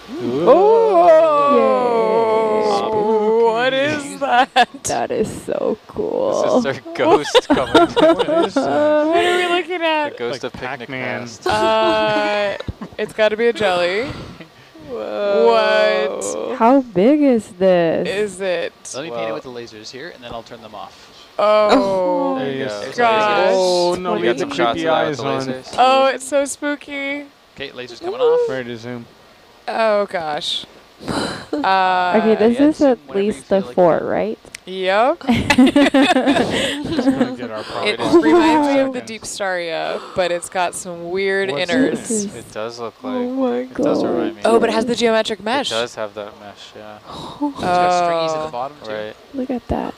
Oh, what is that? That is so cool. This is their ghost coming. What is that? What are we looking The at? ghost Like of Picnic Pac-Man. Past. It's got to be a jelly. What How big is this? is it? Let me paint it with the lasers here, and then I'll turn them off. Oh, There you go. gosh. Oh, no, We we got got the some shots of creepy that with eyes the on. lasers. Oh, it's so spooky. Okay, lasers coming off. Ready to zoom. Oh gosh. Okay, this yeah, is zoom at whenever you least the feel like fort, right? Yep. Just gonna get our It property. reminds me of the Deepstaria, but it's got some weird What's innards. in It does look like. Oh my It does remind me. Oh, but it has the geometric mesh. It does have that mesh, yeah. It's got stringies at the bottom too. Right. Look at that.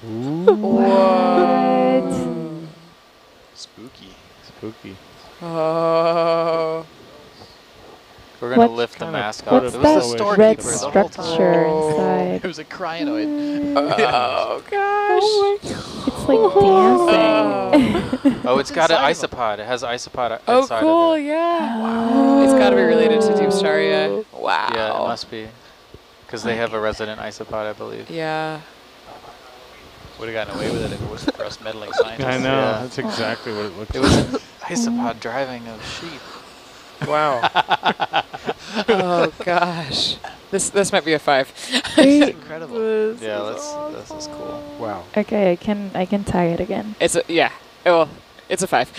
What? Spooky. Spooky. Oh. We're gonna What lift the kind of mask photo off. What's It that was that a storekeeper red the whole structure time. It inside? was a cryanoid. Oh gosh. It's like dancing. Oh, it's got an Inside of isopod. It has isopod Oh, inside cool. of it. Yeah. Wow. It's got to be related to Deepstaria. Wow. Yeah, it must be. Because they have a resident isopod, I believe. Yeah. Would have gotten away with it if it wasn't for us meddling scientists. I know. Yeah. That's exactly what it looks It like. was an isopod driving a sheep. Wow. Oh gosh. This might be a 5. It's incredible. Yeah, this is cool. Wow. Okay, I can tie it again. It's a well, it's a 5.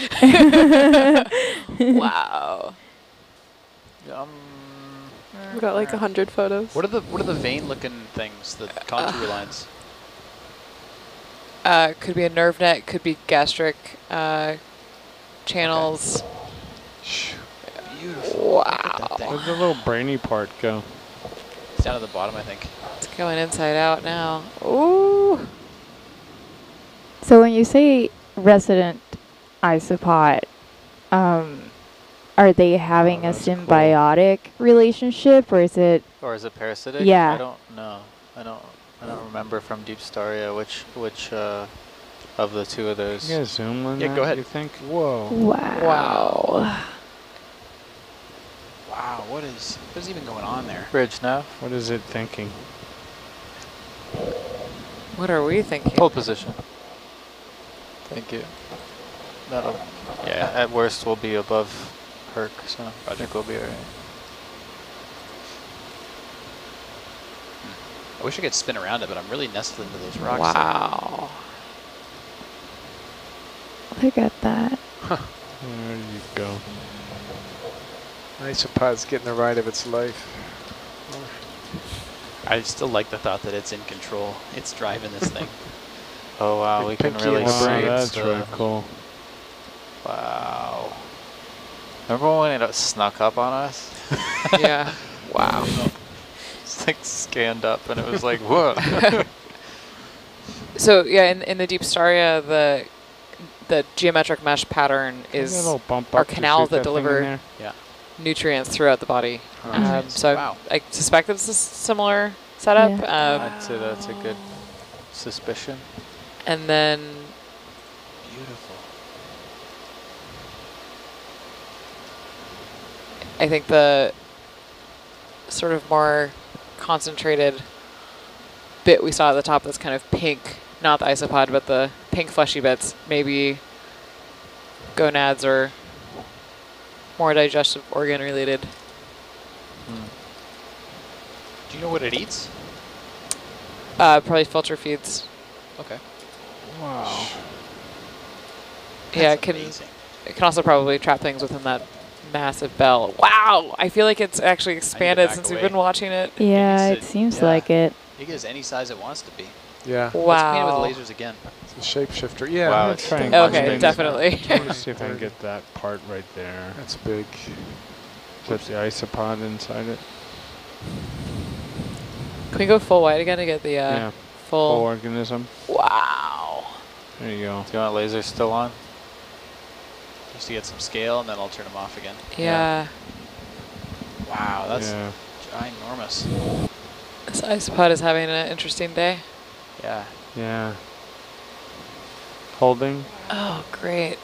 Wow. We got like 100 photos. What are the vein looking things? The contour lines. Could be a nerve net. Could be gastric channels. Beautiful. Wow. Look at that thing. Where'd the little brainy part go? It's down at the bottom, I think. It's going inside out now. Ooh. So when you say resident isopod, are they having a that's cool. symbiotic relationship, or is it? Or is it parasitic? Yeah. I don't know. I don't remember from Deepstaria which of the two of those. You guys zoom on Yeah, that, go ahead. you think? Whoa. Wow. Wow, what is even going on there? Bridge now. What is it thinking? What are we thinking? Hold position. Thank you. That'll. Yeah. At worst, we'll be above Herc, so I think we'll be alright. I wish I could spin around it, but I'm really nestled into those rocks. Wow. Look at that. Where did you go? Isopod's getting the ride of its life. I still like the thought that it's in control. It's driving this thing. Oh wow, we can Pinky really in the see brain. That's the- really cool. Wow. Remember when it snuck up on us? Yeah. Wow. It's like scanned up and it was like, whoa. So yeah, in the Deepstaria, the geometric mesh pattern Is is a little bump our up to canals shoot that thing in deliver there? nutrients throughout the body. So Wow. I suspect it's a similar setup. Yeah. I'd say that's a good suspicion. And then Beautiful. I think the sort of more concentrated bit we saw at the top that's kind of pink, not the isopod, but the pink fleshy bits, maybe gonads or more digestive organ related. Do you know what it eats? Probably filter feeds. Okay. Wow. Yeah, That's amazing. it can also probably trap things within that massive bell. Wow, I feel like it's actually expanded back since away. we've been watching it. Yeah, needs it to- seems yeah. like it. It is any size it wants to be. Yeah, Let's paint Wow. it with lasers again. it's a shapeshifter. Yeah, Wow, that's, it's trying too much Okay, space. definitely. Let's see if I can get that part right there. that's big. That's the isopod inside it. Can we go full wide again to get the Yeah. full? Whole organism. Wow. There you go. Do you want lasers still on? Just to get some scale, and then I'll turn them off again. Yeah. Wow, that's Yeah. ginormous. This isopod is having an interesting day. Yeah. Yeah. Holding. Oh, great.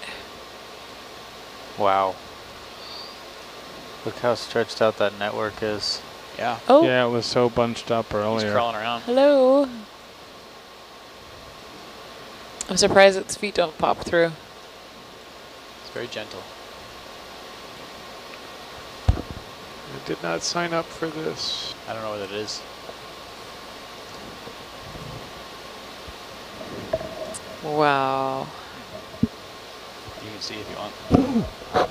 Wow. Look how stretched out that network is. Yeah. Oh, Yeah, it was so bunched up He's earlier. crawling around. hello. I'm surprised its feet don't pop through. It's very gentle. I did not sign up for this. I don't know what it is. Wow. You can see if you want.